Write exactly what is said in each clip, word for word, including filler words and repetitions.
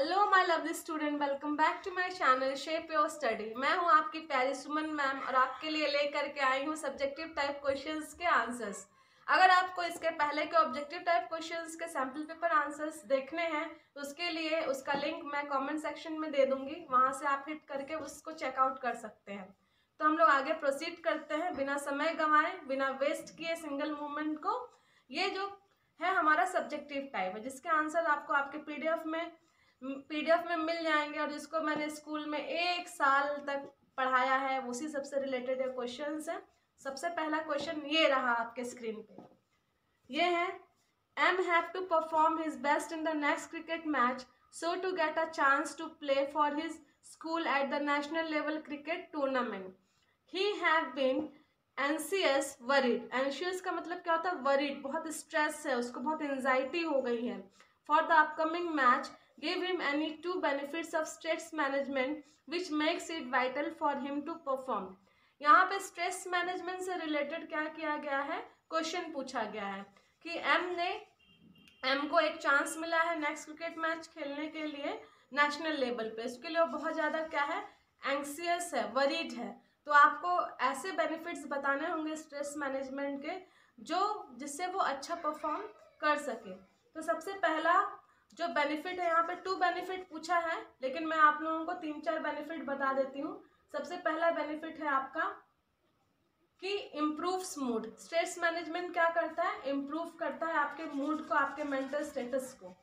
Hello my lovely student, welcome back to my channel shape your study. मैं हूं आपकी प्यारी सुमन मैम और आपके लिए लेकर के आई हूं सब्जेक्टिव टाइप क्वेश्चंस के आंसर्स। अगर आपको इसके पहले के ऑब्जेक्टिव टाइप क्वेश्चंस के सैम्पल पेपर आंसर्स देखने हैं तो उसके लिए उसका लिंक मैं कमेंट सेक्शन में दे दूंगी, वहां से आप हिट करके उसको चेकआउट कर सकते हैं। तो हम लोग आगे प्रोसीड करते हैं बिना समय गंवाए, बिना वेस्ट किए सिंगल मूवमेंट को। ये जो है हमारा सब्जेक्टिव टाइप है जिसके आंसर आपको आपके पीडीएफ में पीडीएफ में मिल जाएंगे और जिसको मैंने स्कूल में एक साल तक पढ़ाया है, उसी सबसे रिलेटेड ये क्वेश्चंस हैं। सबसे पहला क्वेश्चन ये रहा आपके स्क्रीन पे, ये है M have to perform his best in the next cricket match so to get a chance to play for his school at the national level cricket tournament. He have been anxious worried. Anxious का मतलब क्या होता है? Worried, बहुत stress है, उसको बहुत anxiety हो गई है। For the upcoming match give him any two benefits of stress management which makes it vital for him to perform। यहाँ पे स्ट्रेस मैनेजमेंट से रिलेटेड क्या किया गया है, क्वेश्चन पूछा गया है कि एम ने एम को एक चांस मिला है नेक्स्ट क्रिकेट मैच खेलने के लिए नेशनल लेवल पे। इसके लिए वो बहुत ज़्यादा क्या है, एंग्सियस है, वरीड है। तो आपको ऐसे बेनिफिट्स बताने होंगे स्ट्रेस मैनेजमेंट के जो जिससे वो अच्छा परफॉर्म कर सके। तो सबसे पहला जो बेनिफिट है, यहाँ पे टू बेनिफिट पूछा है लेकिन मैं आप लोगों को तीन चार बेनिफिट बता देती हूँ। सबसे पहला बेनिफिट है आपका कि इम्प्रूव्स मूड। स्ट्रेस मैनेजमेंट क्या करता है? इम्प्रूव करता है आपके मूड को, आपके मेंटल स्टेटस को।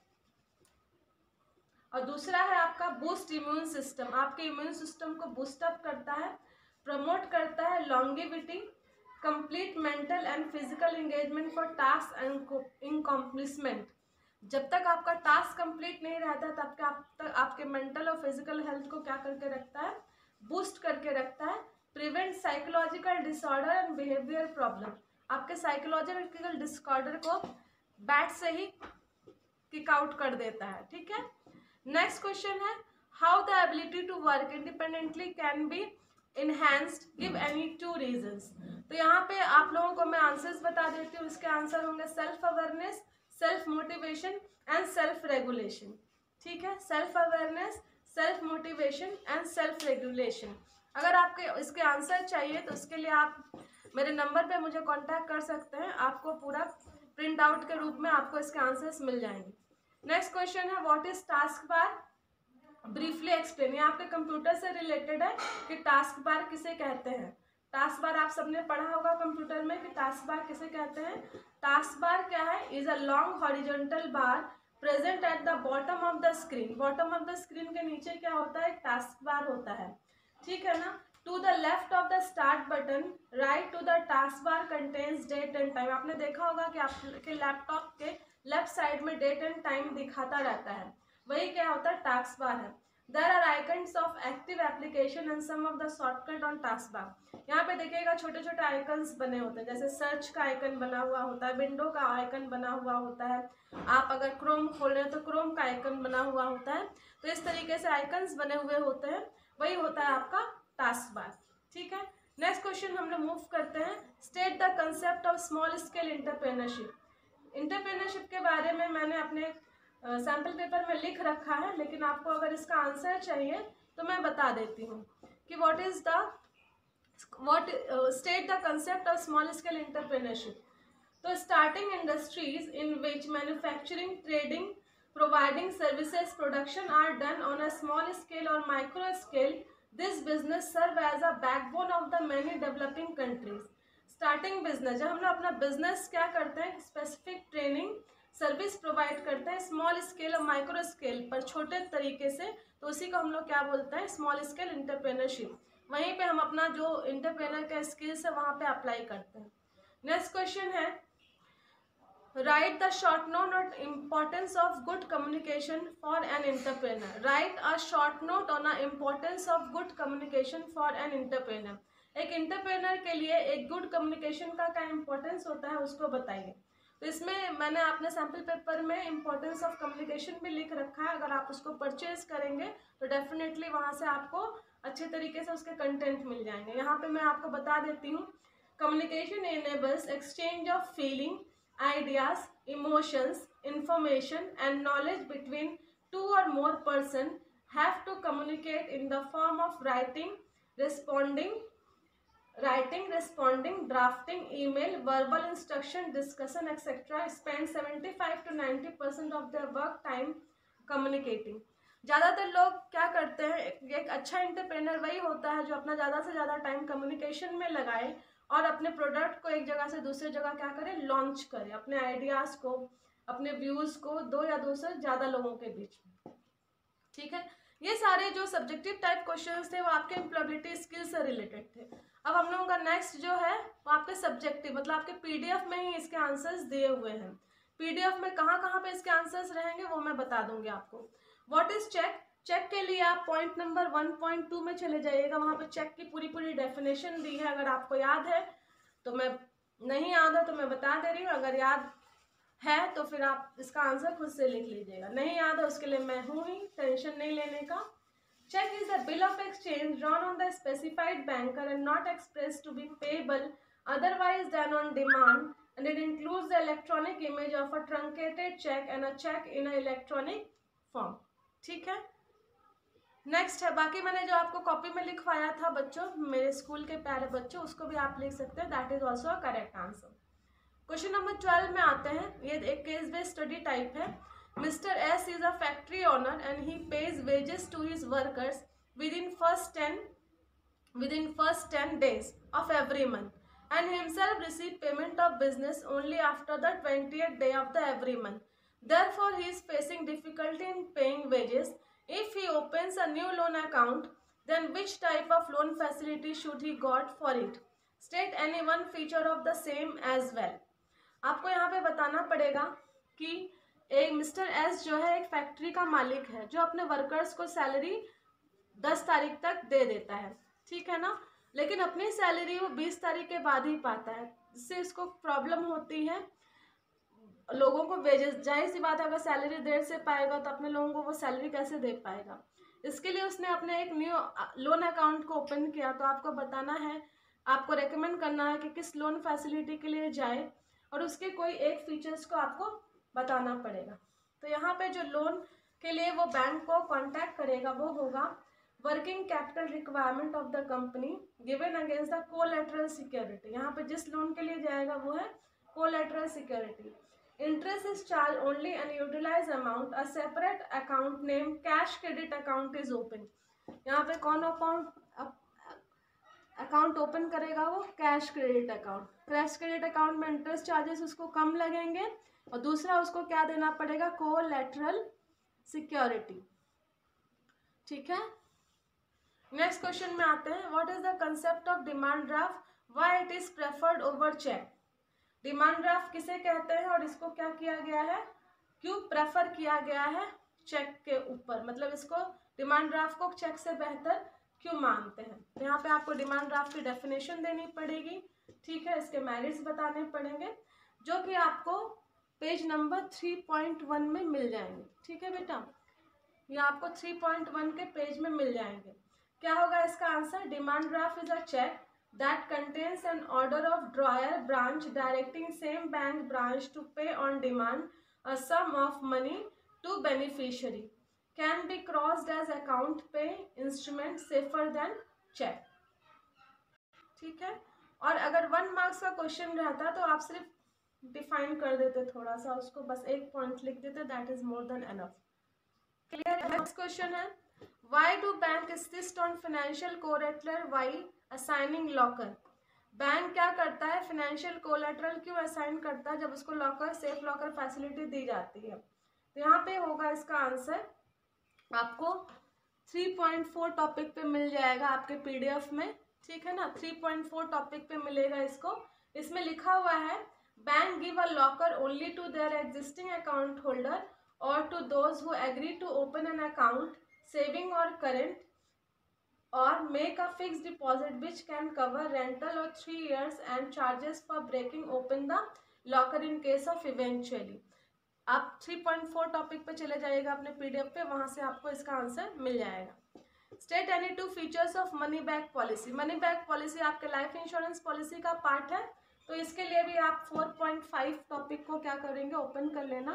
और दूसरा है आपका बूस्ट इम्यून सिस्टम, आपके इम्यून सिस्टम को बूस्ट अप करता है। प्रमोट करता है longevity, complete mental and physical engagement for task and accomplishment. जब तक आपका टास्क कंप्लीट नहीं रहता तब तक आप तक आपके मेंटल और फिजिकल हेल्थ को क्या करके रखता है, बूस्ट करके रखता है। Prevent psychological disorder and behaviour problem, आपके साइकोलॉजिकल डिसऑर्डर को बैट से ही किक आउट कर देता है। ठीक है, नेक्स्ट क्वेश्चन है how the ability to work independently can be enhanced, give any two reasons. तो यहाँ पे आप लोगों को मैं आंसर्स बता देती हूँ। इसके आंसर होंगे self awareness, self motivation and self regulation. ठीक है, self awareness, self motivation and self regulation. अगर आपके इसके आंसर चाहिए तो उसके लिए आप मेरे नंबर पे मुझे कांटेक्ट कर सकते हैं, आपको पूरा प्रिंट आउट के रूप में आपको इसके आंसर्स मिल जाएंगे। नेक्स्ट क्वेश्चन है what is taskbar, briefly explain. ये आपके कंप्यूटर से रिलेटेड है कि टास्क बार किसे कहते हैं। टास्क बार आप सबने पढ़ा होगा कंप्यूटर में कि टास्क बार किसे कहते हैं। टास्क बार क्या है? Is a long horizontal bar present at the bottom of the screen. Bottom of the screen के नीचे क्या होता है? टास्क बार होता है। ठीक है ना। To the left of the start button right to the taskbar contains date and time. आपने देखा होगा कि आपके लैपटॉप के लेफ्ट साइड में डेट एंड टाइम दिखाता रहता है, वही क्या होता है? टास्क बार है। There are icons of active application and some of the shortcut on taskbar। यहाँ पे देखिएगा छोटे छोटे आइकन्स बने होते हैं, जैसे सर्च का आइकन बना हुआ होता है, विंडो का आइकन बना हुआ होता है, आप अगर क्रोम खोल रहे हैं तो क्रोम का आइकन बना हुआ होता है। तो इस तरीके से आइकन्स बने हुए होते हैं, वही होता है आपका टास्क बार। ठीक है, नेक्स्ट क्वेश्चन हम लोग मूव करते हैं। State the concept of small scale entrepreneurship. Entrepreneurship के बारे में मैंने अपने सैम्पल uh, पेपर में लिख रखा है, लेकिन आपको अगर इसका आंसर चाहिए तो मैं बता देती हूँ कि what is the what state the concept of small scale entrepreneurship. तो starting industries in which manufacturing, trading, providing services, production are done on a small scale और micro scale, this business serve as a backbone of the many developing countries. Starting business, जब हम लोग अपना business क्या करते हैं, specific training service provide करते हैं स्मॉल स्केल और माइक्रो स्केल पर छोटे तरीके से, तो उसी को हम लोग क्या बोलते हैं? Small scale entrepreneurship. वहीं पे हम अपना जो इंटरप्रेनर का स्किल्स है वहाँ पे अप्लाई करते हैं। नेक्स्ट क्वेश्चन है write the short note on importance of good communication for an entrepreneur. Write a short note on a importance of good communication for an entrepreneur. एक इंटरप्रेनर के लिए एक गुड कम्युनिकेशन का क्या importance होता है उसको बताइए। तो इसमें मैंने अपने सैम्पल पेपर में इम्पोर्टेंस ऑफ कम्युनिकेशन भी लिख रखा है, अगर आप उसको परचेज करेंगे तो डेफिनेटली वहाँ से आपको अच्छे तरीके से उसके कंटेंट मिल जाएंगे। यहाँ पे मैं आपको बता देती हूँ, communication enables exchange of feeling, ideas, emotions, information and knowledge between two or more person have to communicate in the form of writing, responding, writing, responding, drafting, email, verbal instruction, discussion, et cetera spend seventy-five to ninety percent of their work time communicating. ज़्यादातर लोग क्या करते हैं, एक अच्छा entrepreneur वही होता है जो अपना ज़्यादा से ज़्यादा टाइम कम्युनिकेशन में लगाए और अपने प्रोडक्ट को एक जगह से दूसरी जगह क्या करे, लॉन्च करे, अपने आइडियाज़ को, अपने व्यूज़ को दो या दो से ज़्यादा लोगों के बीच में। ठीक है, ये सारे जो सब्जेक्टिव टाइप क्वेश्चंस थे वो आपके एम्प्लॉयबिलिटी स्किल से रिलेटेड थे। अब हम लोगों का नेक्स्ट जो है वो आपके सब्जेक्टिव मतलब आपके पीडीएफ में ही इसके आंसर्स दिए हुए हैं। पीडीएफ में कहाँ कहाँ पे इसके आंसर्स रहेंगे वो मैं बता दूंगी आपको। What is check? चेक के लिए आप point number one point two में चले जाइएगा, वहाँ पे चेक की पूरी पूरी डेफिनेशन दी है। अगर आपको याद है तो मैं, नहीं याद है तो मैं बता दे रही हूँ, अगर याद है तो फिर आप इसका आंसर खुद से लिख लीजिएगा, नहीं याद है उसके लिए मैं हूँ ही, टेंशन नहीं लेने का। Check is a bill of exchange drawn on the specified banker and not expressed to be payable otherwise than on demand, and it includes the electronic image of a truncated check and a check in an electronic form. ठीक है, next है, बाकी मैंने जो आपको copy में लिखवाया था बच्चों, मेरे स्कूल के प्यारे बच्चों, उसको भी आप लिख सकते हैं, that is also a correct answer. Question number twelve में आते हैं, ये एक केस बेस्ड स्टडी टाइप है। Mister S is a factory owner and he pays wages to his workers within first ten within first ten days of every month, and himself receive payment of business only after the twentieth day of the every month. Therefore, he is facing difficulty in paying wages. If he opens a new loan account, then which type of loan facility should he got for it? State any one feature of the same as well. आपको यहाँ पे बताना पड़ेगा कि एक mister S जो है एक फैक्ट्री का मालिक है जो अपने वर्कर्स को सैलरी दस तारीख तक दे देता है, ठीक है ना, लेकिन अपनी सैलरी वो बीस तारीख के बाद ही पाता है, जिससे इसको प्रॉब्लम होती है लोगों को वेजेस। जाहिर सी बात है, अगर सैलरी देर से पाएगा तो अपने लोगों को वो सैलरी कैसे दे पाएगा। इसके लिए उसने अपने एक न्यू लोन अकाउंट को ओपन किया। तो आपको बताना है, आपको रेकमेंड करना है कि किस लोन फैसिलिटी के लिए जाए और उसके कोई एक फीचर्स को आपको बताना पड़ेगा। तो यहाँ पे जो लोन के लिए वो बैंक को कांटेक्ट करेगा वो होगा working capital requirement of the company given against the collateral security. यहाँ पे जिस लोन के लिए जाएगा वो है collateral security. Interest is charge only an utilise amount, a separate account name cash credit account is open. यहाँ पे कौन अकाउंट अकाउंट ओपन करेगा? वो cash credit account. Cash credit account में इंटरेस्ट चार्जेस उसको कम लगेंगे और दूसरा उसको क्या देना पड़ेगा? Collateral security. ठीक है, नेक्स्ट क्वेश्चन में आते हैं। What is the concept of demand draft, why it is preferred over cheque. Demand draft किसे कहते हैं और इसको क्या किया गया है, क्यों प्रेफर किया गया है चेक के ऊपर, मतलब इसको डिमांड ड्राफ्ट को चेक से बेहतर क्यों मानते हैं। तो यहाँ पे आपको डिमांड ड्राफ्ट की डेफिनेशन देनी पड़ेगी, ठीक है, इसके मेरिट्स बताने पड़ेंगे जो कि आपको page number three point one में मिल जाएंगे। ठीक है बेटा, ये आपको थ्री पॉइंट वन के पेज में मिल जाएंगे। क्या होगा इसका answer? Demand draft is a cheque that contains an order of drawer branch directing same bank branch to pay on demand a sum of money to beneficiary, can be crossed as account pay instrument safer than check। ठीक है, और अगर one marks का question रहता तो आप सिर्फ define कर देते थोड़ा सा उसको, बस एक पॉइंट लिख देते, that is more than enough. Clear? Next question है, why do bank insist on financial collateral while assigning locker. Bank क्या करता है, फाइनेंशियल कोलैटरल क्यों असाइन करता है जब उसको लॉकर, सेफ लॉकर फैसिलिटी दी जाती है। तो यहाँ पे होगा इसका आंसर आपको थ्री पॉइंट फोर टॉपिक पे मिल जाएगा आपके पीडीएफ में, ठीक है ना, थ्री पॉइंट फोर टॉपिक पे मिलेगा इसको। इसमें लिखा हुआ है bank give a locker only to their existing account holder और to those who agree to open an account saving और current or make a fixed deposit which can cover rental of three years and charges for breaking open the locker in case of eventually। आप three point four topic पे चले जाइएगा अपने PDF पे, वहां से आपको इसका आंसर मिल जाएगा। State any two features of money back policy. Money back policy आपके लाइफ इंश्योरेंस पॉलिसी का पार्ट है, तो इसके लिए भी आप फोर पॉइंट फाइव टॉपिक को क्या करेंगे, ओपन कर लेना,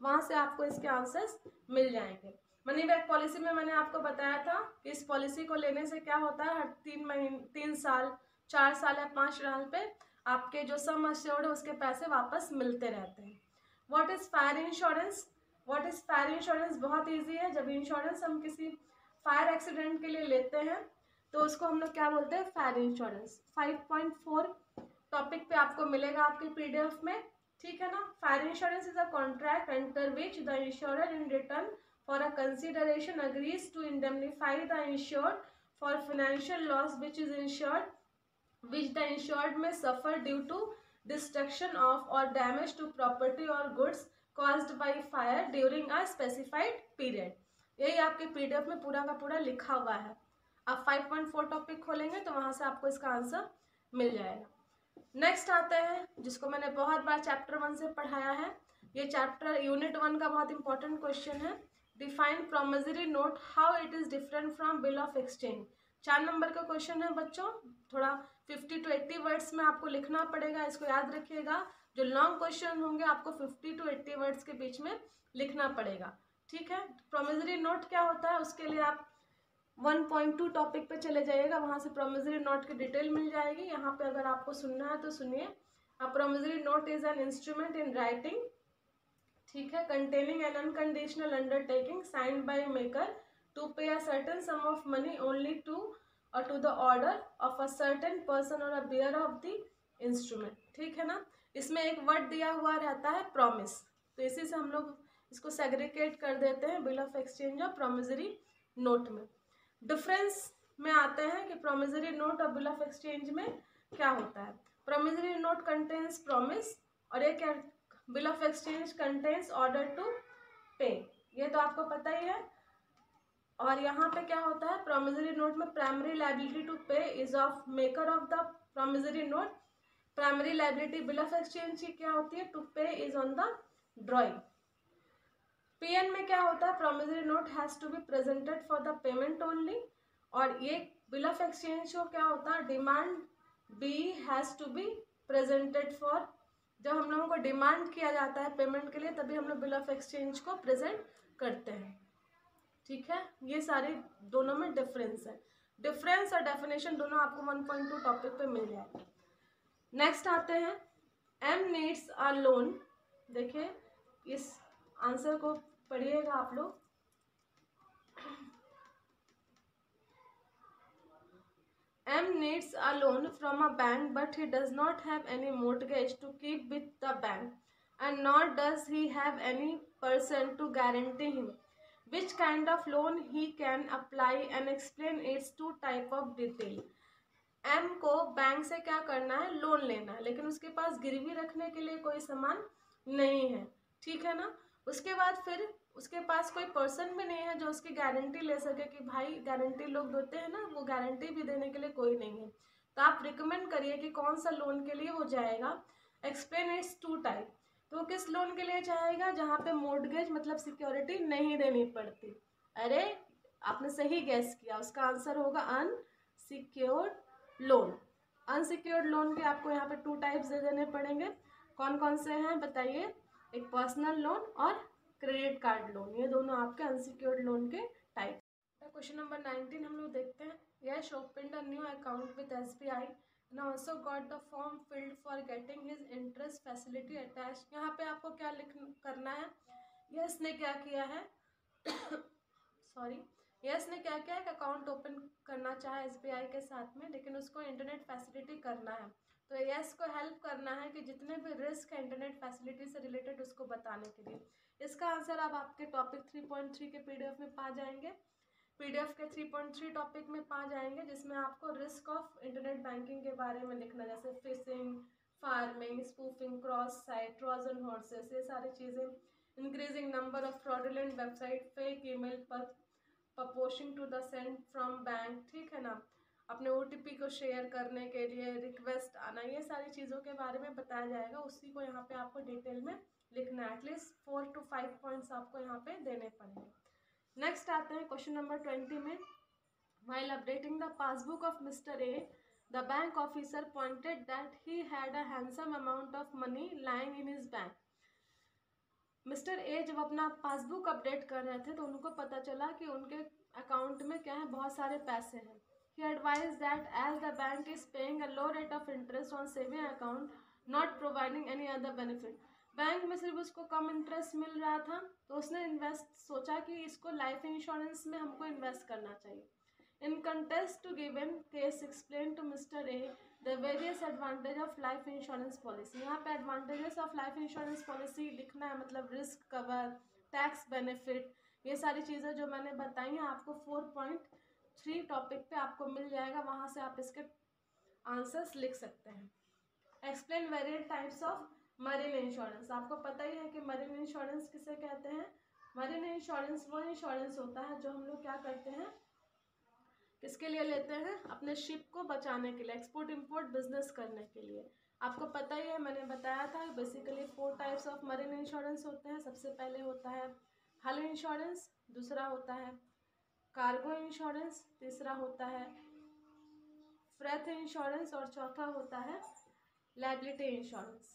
वहाँ से आपको इसके आंसर्स मिल जाएंगे। मनी बैक पॉलिसी में मैंने आपको बताया था कि इस पॉलिसी को लेने से क्या होता है, हर तीन महीने तीन साल चार साल या पाँच साल पे आपके जो सम अश्योर्ड है उसके पैसे वापस मिलते रहते हैं। What is fire insurance? What is fire insurance बहुत ईजी है। जब इंश्योरेंस हम किसी फायर एक्सीडेंट के लिए लेते हैं तो उसको हम लोग क्या बोलते हैं, fire insurance. Five point four topic पे आपको मिलेगा आपके पीडीएफ में, ठीक है ना। Fire insurance is a contract under which the insurer in return for a consideration agrees to indemnify the insured for financial loss which is insured which the insured may suffer due to destruction of or damage to property or goods caused by fire during a specified period। यही आपके PDF में पूरा का पूरा लिखा हुआ है। आप फाइव पॉइंट फोर टॉपिक खोलेंगे तो वहां से आपको इसका आंसर मिल जाएगा। नेक्स्ट आते हैं जिसको मैंने बहुत बार चैप्टर वन से पढ़ाया है, ये चैप्टर यूनिट वन का बहुत इंपॉर्टेंट क्वेश्चन है। Define promissory note, how it is different from bill of exchange. चार नंबर का क्वेश्चन है बच्चों, थोड़ा फिफ्टी टू एट्टी वर्ड्स में आपको लिखना पड़ेगा, इसको याद रखिएगा। जो लॉन्ग क्वेश्चन होंगे आपको फिफ्टी टू एट्टी वर्ड्स के बीच में लिखना पड़ेगा, ठीक है। प्रोमिसरी नोट क्या होता है उसके लिए आप वन पॉइंट टू टॉपिक पे चले जाइएगा, वहाँ से प्रोमिसरी नोट की डिटेल मिल जाएगी। यहाँ पे अगर आपको सुनना है तो सुनिए। A promissory note is an instrument in writing, ठीक है, containing an unconditional undertaking signed by maker to pay a certain sum of money only to or to the order of a certain person or a bearer of the instrument, ठीक है ना। इसमें एक word दिया हुआ रहता है promise, तो इसी से हम लोग इसको सेग्रीगेट कर देते हैं बिल ऑफ एक्सचेंज और प्रोमिसरी नोट में। डिफरेंस में आते हैं कि प्रोमिसरी नोट और बिल ऑफ एक्सचेंज में क्या होता है। प्रोमिसरी नोट कंटेन्स प्रॉमिस और ये क्या, bill of exchange contains order to pay, ये तो आपको पता ही है। और यहाँ पे क्या होता है, प्रोमिसरी नोट में primary liability to pay is of maker of the promissory note. Primary liability bill of exchange की क्या होती है, to pay is on the drawing. PN में क्या होता है, promissory note has to be presented for the payment only. और ये बिल ऑफ एक्सचेंज को क्या होता है, demand B has to be presented for, जब हम लोगों को डिमांड किया जाता है पेमेंट के लिए तभी हम लोग बिल ऑफ एक्सचेंज को प्रेजेंट करते हैं, ठीक है। ये सारे दोनों में डिफरेंस है। डिफरेंस और डेफिनेशन दोनों आपको वन पॉइंट टू टॉपिक पे मिल जाएगा। नेक्स्ट आते हैं, एम नीड्स अ लोन। देखिए इस आंसर को पढ़िएगा आप लोग। M needs a loan from a bank but he does not have any mortgage to keep with the bank and nor does he have any person to guarantee him. Which kind of loan he can apply and explain its two type of detail. M को bank से क्या करना है, loan लेना है, लेकिन उसके पास गिरवी रखने के लिए कोई सामान नहीं है, ठीक है ना। उसके बाद फिर उसके पास कोई पर्सन भी नहीं है जो उसकी गारंटी ले सके कि भाई, गारंटी लोग देते हैं ना, वो गारंटी भी देने के लिए कोई नहीं है। तो आप रिकमेंड करिए कि कौन सा लोन के लिए हो जाएगा। एक्सप्लेन इट्स टू टाइप, तो वो किस लोन के लिए चाहेगा जहाँ पे मोर्टगेज मतलब सिक्योरिटी नहीं देनी पड़ती। अरे आपने सही गैस किया, उसका आंसर होगा अनसिक्योर्ड लोन। अनसिक्योर्ड लोन के आपको यहाँ पे टू टाइप्स दे देने पड़ेंगे। कौन कौन से हैं बताइए, एक पर्सनल लोन और क्रेडिट कार्ड लोन, ये दोनों आपके अनसिक्योर्ड लोन के टाइप। क्वेश्चन नंबर नाइनटीन हम लोग देखते हैं। Yash opened a new account with SBI and also got the form filled for getting his interest facility attached। यहाँ पे आपको क्या लिख करना है, यश ने क्या किया है सॉरी यश ने क्या किया है, अकाउंट ओपन करना चाहे एसबीआई के साथ में, लेकिन उसको इंटरनेट फैसिलिटी करना है। तो यस को हेल्प करना है कि जितने भी रिस्क है इंटरनेट फैसिलिटी से रिलेटेड उसको बताने के लिए। इसका आंसर आप आपके टॉपिक थ्री पॉइंट थ्री के पीडीएफ में पा जाएंगे। पीडीएफ के थ्री पॉइंट थ्री टॉपिक में पा जाएंगे जिसमें आपको रिस्क ऑफ इंटरनेट बैंकिंग के बारे में लिखना, जैसे phishing, pharming, spoofing, cross site, trojan horses, ये सारी चीज़ें, increasing number of fraudulent website, fake email पर proposing to the send from bank, ठीक है ना, अपने ओटीपी को शेयर करने के लिए रिक्वेस्ट आना, ये सारी चीज़ों के बारे में बताया जाएगा। उसी को यहाँ पे आपको डिटेल में लिखना है। At least four to five points आपको यहाँ पे देने पड़ेंगे। नेक्स्ट आते हैं क्वेश्चन नंबर ट्वेंटी में। While updating the passbook of mister A the bank officer pointed that he had a handsome amount of money lying in his bank. Mister A जब अपना पासबुक अपडेट कर रहे थे तो उनको पता चला कि उनके अकाउंट में क्या है, बहुत सारे पैसे हैं. He advised that as the bank is paying a low rate of interest on saving account, not providing any other benefit. Bank में सिर्फ उसको कम इंटरेस्ट मिल रहा था तो उसने इन्वेस्ट सोचा कि इसको लाइफ इंश्योरेंस में हमको इन्वेस्ट करना चाहिए. In contrast to given case explained to Mister A the various advantage of life insurance policy. यहाँ पे advantages of life insurance policy लिखना है, मतलब रिस्क कवर, टैक्स बेनिफिट, ये सारी चीज़ें जो मैंने बताई हैं आपको फोर पॉइंट थ्री टॉपिक पे आपको मिल जाएगा, वहाँ से आप इसके आंसर्स लिख सकते हैं. Explain various types of marine insurance. आपको पता ही है कि मरीन इंश्योरेंस किसे कहते हैं. मरीन इंश्योरेंस वो इंश्योरेंस होता है जो हम लोग क्या करते हैं, किसके लिए लेते हैं, अपने शिप को बचाने के लिए, एक्सपोर्ट इंपोर्ट बिजनेस करने के लिए. आपको पता ही है, मैंने बताया था basically four types of marine insurance होते हैं. सबसे पहले होता है हल इंश्योरेंस, दूसरा होता है कार्गो इंश्योरेंस, तीसरा होता है फ्रेट इंश्योरेंस और चौथा होता है लायबिलिटी इंश्योरेंस.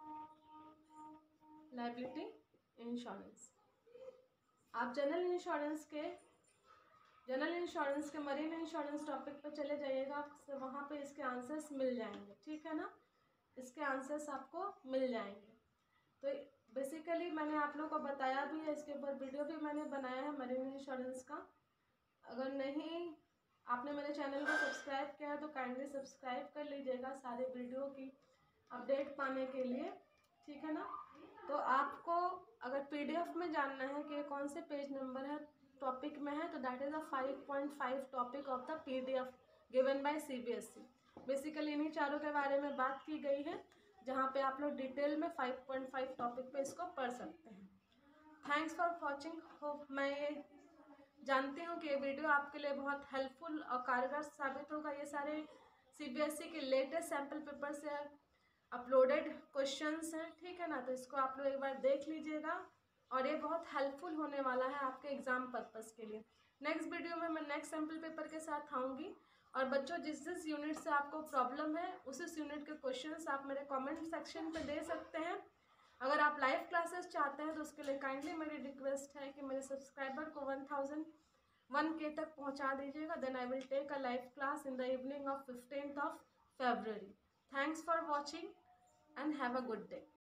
Liability insurance. आप जनरल इंश्योरेंस के जनरल इंश्योरेंस के मरीन इंश्योरेंस टॉपिक पर चले जाइएगा, तो वहाँ पे इसके आंसर्स मिल जाएंगे. ठीक है ना, इसके आंसर्स आपको मिल जाएंगे. तो बेसिकली मैंने आप लोगों को बताया भी है, इसके ऊपर वीडियो भी मैंने बनाया है मरीन इंश्योरेंस का. अगर नहीं आपने मेरे चैनल को सब्सक्राइब किया है तो काइंडली सब्सक्राइब कर लीजिएगा सारे वीडियो की अपडेट पाने के लिए. ठीक है ना. तो आपको अगर पीडीएफ में जानना है कि कौन से पेज नंबर है टॉपिक में है, तो that is a five point five topic of the PDF given by CBSE. Basically इन्हीं चारों के बारे में बात की गई है, जहाँ पे आप लोग डिटेल में फाइव पॉइंट फाइव टॉपिक पे इसको पढ़ सकते हैं. Thanks for watching. होप मैं ये जानती हूँ कि ये वीडियो आपके लिए बहुत हेल्पफुल और कारगर साबित होगा. ये सारे सीबीएसई के लेटेस्ट सैम्पल पेपर से अपलोडेड क्वेश्चंस हैं. ठीक है ना, तो इसको आप लोग एक बार देख लीजिएगा और ये बहुत हेल्पफुल होने वाला है आपके एग्जाम पर्पस के लिए. नेक्स्ट वीडियो में मैं नेक्स्ट सैम्पल पेपर के साथ आऊँगी. और बच्चों, जिस जिस यूनिट से आपको प्रॉब्लम है उस उस यूनिट के क्वेश्चंस आप मेरे कमेंट सेक्शन पे दे सकते हैं. अगर आप लाइव क्लासेस चाहते हैं तो उसके लिए काइंडली मेरी रिक्वेस्ट है कि मेरे सब्सक्राइबर को वन थाउजेंड वन के तक पहुंचा दीजिएगा. Then I will take a live class in the evening of fifteenth of February. Thanks for watching and have a good day.